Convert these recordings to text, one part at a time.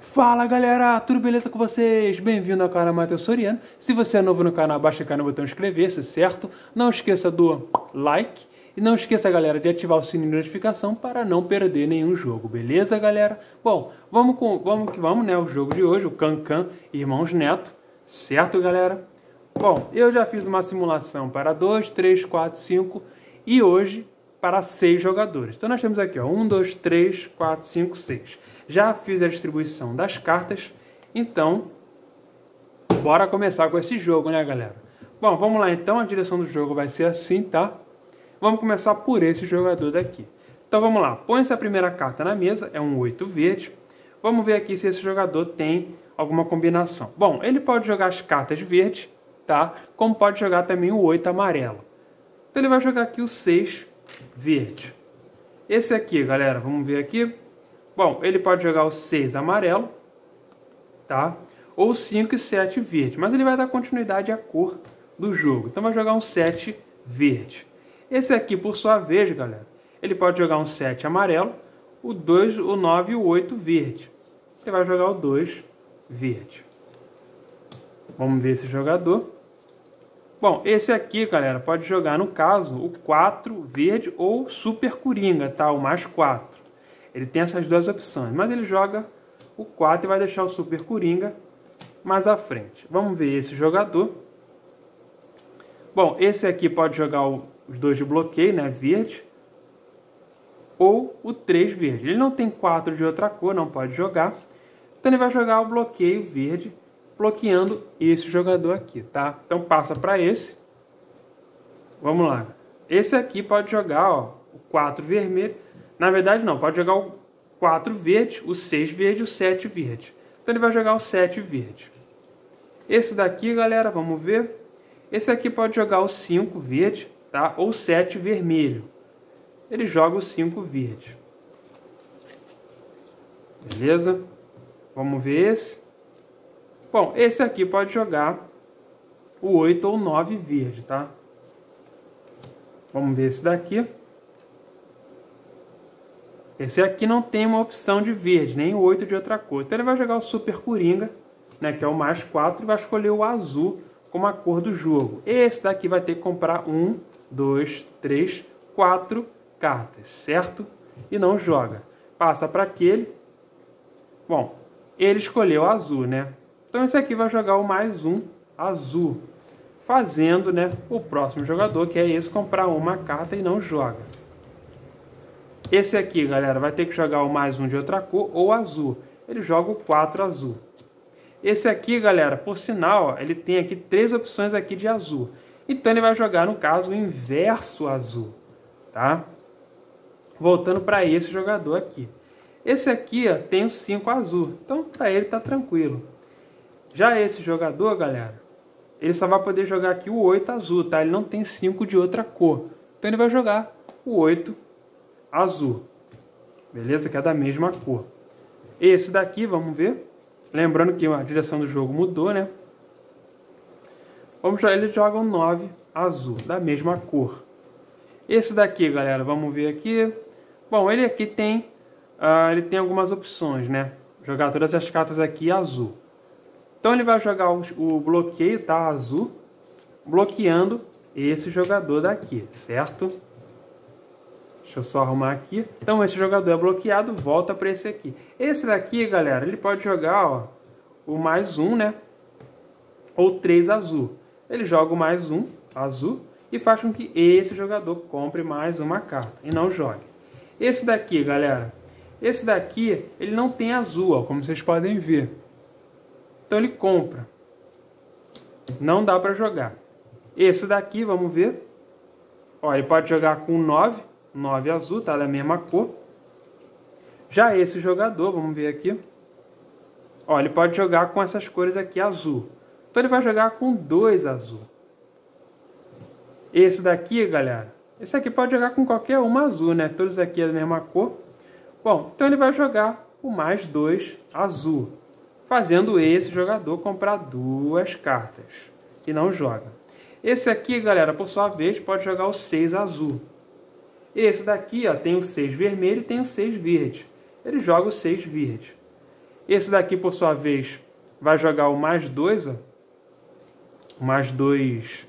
Fala galera, tudo beleza com vocês? Bem-vindo ao canal Matheus Soriano. Se você é novo no canal, baixa aqui no botão inscrever-se, certo? Não esqueça do like e não esqueça, galera, de ativar o sininho de notificação para não perder nenhum jogo, beleza, galera? Bom, vamos, né? O jogo de hoje, o Cancan Irmãos Neto, certo, galera? Bom, eu já fiz uma simulação para 2, 3, 4, 5 e hoje para 6 jogadores. Então nós temos aqui, ó, 1, 2, 3, 4, 5, 6. Já fiz a distribuição das cartas, então bora começar com esse jogo, né, galera? Bom, vamos lá então, a direção do jogo vai ser assim, tá? Vamos começar por esse jogador daqui. Então vamos lá, põe essa primeira carta na mesa, é um 8 verde. Vamos ver aqui se esse jogador tem alguma combinação. Bom, ele pode jogar as cartas verdes, tá? Como pode jogar também o 8 amarelo. Então ele vai jogar aqui o 6 verde. Esse aqui, galera, vamos ver aqui. Bom, ele pode jogar o 6 amarelo, tá? Ou 5 e 7 verde. Mas ele vai dar continuidade à cor do jogo. Então vai jogar um 7 verde. Esse aqui, por sua vez, galera, ele pode jogar um 7 amarelo, o 2, o 9 e o 8 verde. Ele vai jogar o 2 verde. Vamos ver esse jogador. Bom, esse aqui, galera, pode jogar, no caso, o 4 verde ou Super Coringa, tá? O mais 4. Ele tem essas duas opções, mas ele joga o 4 e vai deixar o Super Coringa mais à frente. Vamos ver esse jogador. Bom, esse aqui pode jogar os 2 de bloqueio, né, verde, ou o 3 verde. Ele não tem 4 de outra cor, não pode jogar. Então ele vai jogar o bloqueio verde, bloqueando esse jogador aqui, tá? Então passa para esse. Vamos lá. Esse aqui pode jogar, ó, o 4 vermelho. Na verdade não, pode jogar o 4 verde, o 6 verde e o 7 verde. Então ele vai jogar o 7 verde. Esse daqui, galera, vamos ver. Esse aqui pode jogar o 5 verde, tá? Ou 7 vermelho. Ele joga o 5 verde. Beleza? Vamos ver esse. Bom, esse aqui pode jogar o 8 ou 9 verde, tá? Vamos ver esse daqui. Esse aqui não tem uma opção de verde, nem o 8 de outra cor. Então ele vai jogar o Super Coringa, né, que é o mais 4, e vai escolher o azul como a cor do jogo. Esse daqui vai ter que comprar 1, 2, 3, 4 cartas, certo? E não joga. Passa para aquele. Bom, ele escolheu azul, né? Então esse aqui vai jogar o mais 1 azul, fazendo, né, o próximo jogador, que é esse, comprar uma carta e não joga. Esse aqui, galera, vai ter que jogar o mais 1 de outra cor ou azul. Ele joga o 4 azul. Esse aqui, galera, por sinal, ó, ele tem aqui 3 opções aqui de azul. Então ele vai jogar, no caso, o inverso azul, tá? Voltando para esse jogador aqui. Esse aqui, ó, tem o 5 azul. Então, para ele tá tranquilo. Já esse jogador, galera, ele só vai poder jogar aqui o 8 azul, tá? Ele não tem 5 de outra cor. Então ele vai jogar o 8 azul. Beleza? Que é da mesma cor. Esse daqui, vamos ver. Lembrando que a direção do jogo mudou, né? Ele joga um 9 azul, da mesma cor. Esse daqui, galera, vamos ver aqui. Bom, ele aqui tem, ele tem algumas opções, né? Jogar todas as cartas aqui azul. Então ele vai jogar o bloqueio, tá? Azul, bloqueando esse jogador daqui, certo? Deixa eu só arrumar aqui. Então esse jogador é bloqueado, volta para esse aqui. Esse daqui, galera, ele pode jogar, ó, o mais 1, né? Ou 3 azul. Ele joga o mais 1 azul e faz com que esse jogador compre mais uma carta e não jogue. Esse daqui, galera, esse daqui, ele não tem azul, ó, como vocês podem ver. Então ele compra. Não dá para jogar. Esse daqui, vamos ver. Ó, ele pode jogar com 9 azul, tá? Da mesma cor. Já esse jogador, vamos ver aqui. Ó, ele pode jogar com essas cores aqui azul. Então ele vai jogar com 2 azul. Esse daqui, galera, esse aqui pode jogar com qualquer uma azul, né? Todos aqui é da mesma cor. Bom, então ele vai jogar o mais 2 azul, fazendo esse jogador comprar 2 cartas e não joga. Esse aqui, galera, por sua vez, pode jogar o 6 azul. Esse daqui, ó, tem o 6 vermelho e tem o 6 verde. Ele joga o 6 verde. Esse daqui, por sua vez, vai jogar o mais 2, ó. O mais 2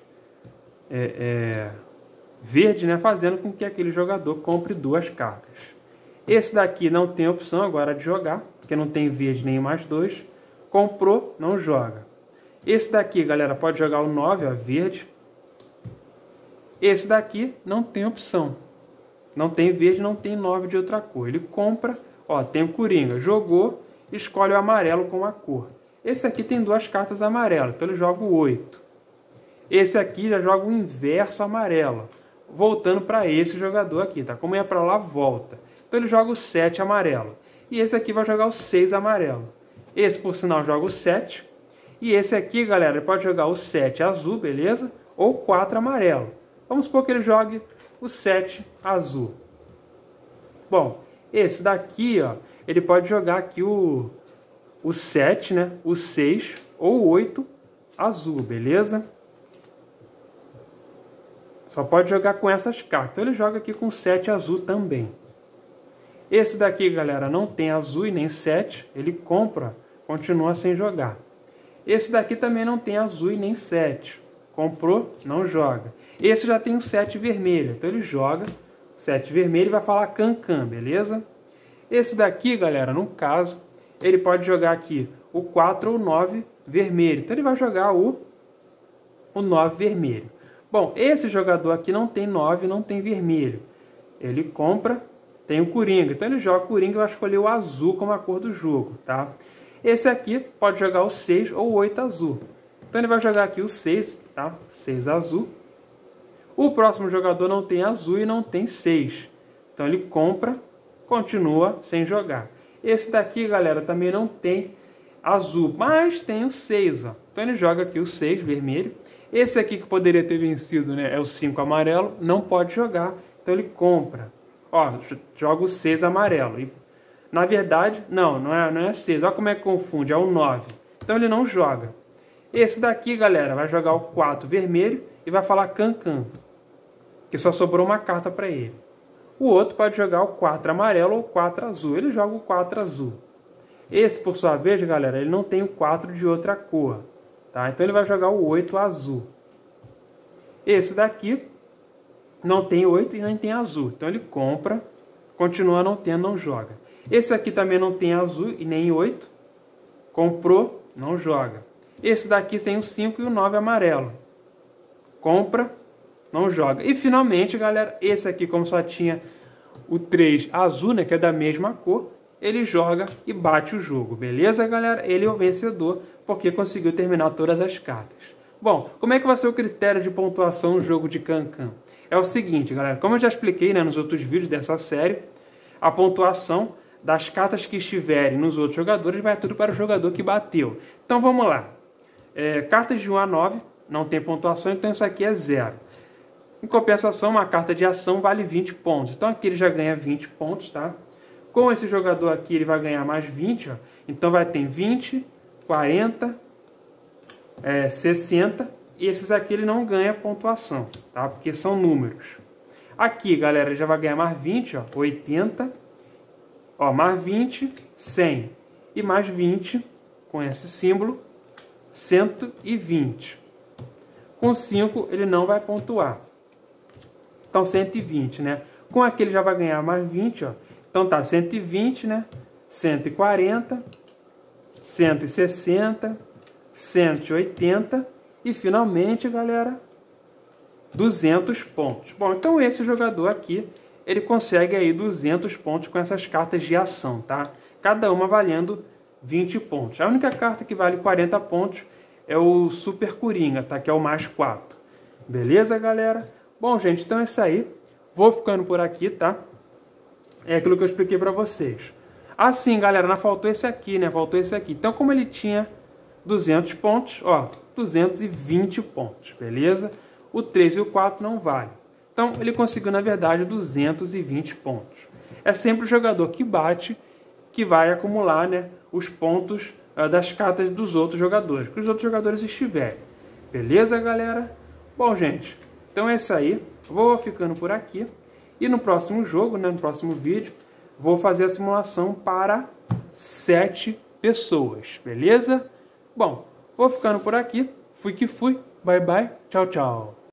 verde, né? Fazendo com que aquele jogador compre 2 cartas. Esse daqui não tem opção agora de jogar, porque não tem verde nem mais 2. Comprou, não joga. Esse daqui, galera, pode jogar o 9, ó, verde. Esse daqui não tem opção. Não tem verde, não tem 9 de outra cor. Ele compra, ó, tem o Coringa. Jogou, escolhe o amarelo com a cor. Esse aqui tem 2 cartas amarelas, então ele joga o 8. Esse aqui já joga o inverso amarelo, voltando para esse jogador aqui, tá? Como ia para lá, volta. Então ele joga o 7 amarelo. E esse aqui vai jogar o 6 amarelo. Esse, por sinal, joga o 7. E esse aqui, galera, ele pode jogar o 7 azul, beleza? Ou 4 amarelo. Vamos supor que ele jogue o 7 azul. Bom, esse daqui, ó, ele pode jogar aqui o 7, né? O 6 ou o 8 azul, beleza? Só pode jogar com essas cartas. Então ele joga aqui com 7 azul também. Esse daqui, galera, não tem azul e nem 7. Ele compra, continua sem jogar. Esse daqui também não tem azul e nem 7. Comprou, não joga. Esse já tem o 7 vermelho. Então ele joga 7 vermelho e vai falar can-can, beleza? Esse daqui, galera, no caso, ele pode jogar aqui o 4 ou 9 vermelho. Então ele vai jogar o 9 vermelho. Bom, esse jogador aqui não tem 9, não tem vermelho. Ele compra, tem o Coringa. Então ele joga o Coringa e vai escolher o azul como a cor do jogo, tá? Esse aqui pode jogar o 6 ou o 8 azul. Então ele vai jogar aqui o 6, tá? 6 azul. O próximo jogador não tem azul e não tem 6. Então ele compra, continua sem jogar. Esse daqui, galera, também não tem azul, mas tem o 6, ó. Então ele joga aqui o 6 vermelho. Esse aqui que poderia ter vencido, né, é o 5 amarelo, não pode jogar, então ele compra. Ó, joga o 6 amarelo. E, na verdade, não é 6, olha como é que confunde, é o 9. Então ele não joga. Esse daqui, galera, vai jogar o 4 vermelho e vai falar can-can, que só sobrou uma carta para ele. O outro pode jogar o 4 amarelo ou o 4 azul, ele joga o 4 azul. Esse, por sua vez, galera, ele não tem o 4 de outra cor. Tá? Então ele vai jogar o 8 azul. Esse daqui não tem 8 e nem tem azul. Então ele compra, continua não tendo, não joga. Esse aqui também não tem azul e nem 8. Comprou, não joga. Esse daqui tem o 5 e o 9 amarelo. Compra, não joga. E finalmente, galera, esse aqui, como só tinha o 3 azul, né, que é da mesma cor, ele joga e bate o jogo. Beleza, galera? Ele é o vencedor, porque conseguiu terminar todas as cartas. Bom, como é que vai ser o critério de pontuação no jogo de can-can? É o seguinte, galera, como eu já expliquei, né, nos outros vídeos dessa série, a pontuação das cartas que estiverem nos outros jogadores vai tudo para o jogador que bateu. Então vamos lá. Cartas de 1 a 9 não tem pontuação, então isso aqui é 0. Em compensação, uma carta de ação vale 20 pontos. Então aqui ele já ganha 20 pontos, tá? Com esse jogador aqui ele vai ganhar mais 20, ó. Então vai ter 20, 40, 60, e esses aqui ele não ganha pontuação, tá? Porque são números. Aqui, galera, ele já vai ganhar mais 20, ó, 80, ó, mais 20, 100, e mais 20, com esse símbolo, 120. Com 5 ele não vai pontuar. Então 120, né? Com aqui ele já vai ganhar mais 20, ó. Então tá 120, né? 140, 160, 180 e finalmente, galera, 200 pontos. Bom, então esse jogador aqui, ele consegue aí 200 pontos com essas cartas de ação, tá? Cada uma valendo 20 pontos. A única carta que vale 40 pontos é o Super Coringa, tá? Que é o mais 4. Beleza, galera? Bom, gente, então é isso aí. Vou ficando por aqui, tá? É aquilo que eu expliquei pra vocês. Assim, galera, faltou esse aqui, né? Faltou esse aqui. Então, como ele tinha 200 pontos, ó, 220 pontos, beleza? O 3 e o 4 não vale. Então, ele conseguiu, na verdade, 220 pontos. É sempre o jogador que bate que vai acumular, né, os pontos das cartas dos outros jogadores, que os outros jogadores estiverem. Beleza, galera? Bom, gente, então é isso aí. Vou ficando por aqui. E no próximo jogo, né, no próximo vídeo, vou fazer a simulação para 7 pessoas, beleza? Bom, vou ficando por aqui. Fui que fui. Bye, bye. Tchau, tchau.